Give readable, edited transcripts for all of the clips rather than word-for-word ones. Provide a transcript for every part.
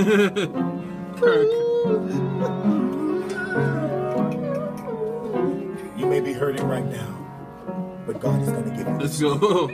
You may be hurting right now, but God is going to give you. Let's go.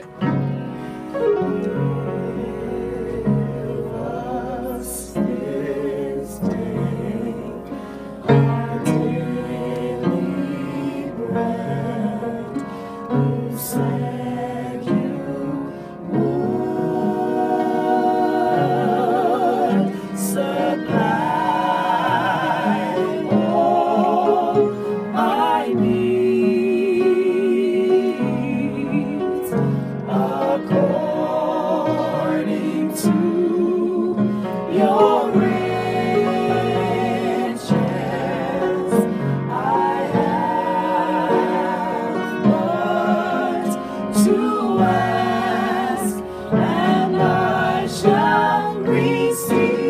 According to your riches, I have but to ask, and I shall receive.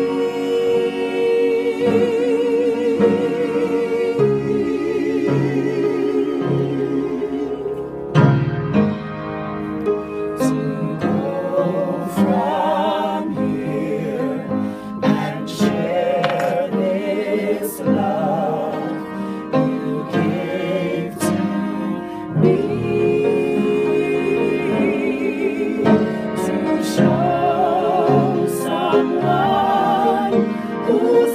Who's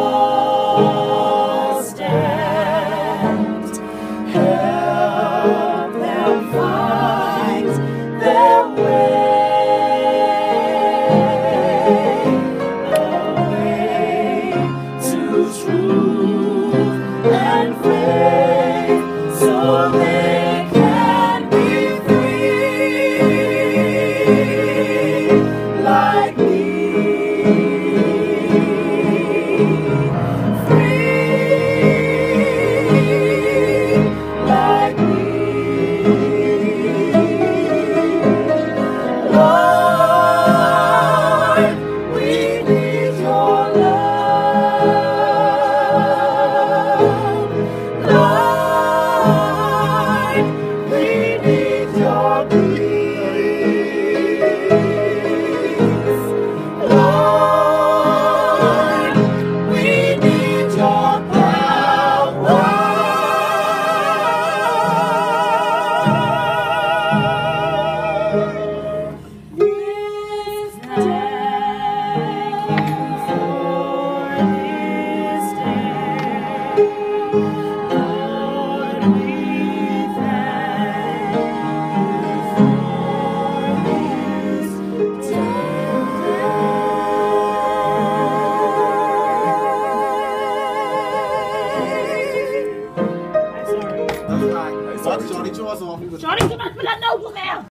lost and help them find their way to truth and faith, so they can be free like me. Johnny, tu vas, ça va. Johnny, tu m'as fait la note,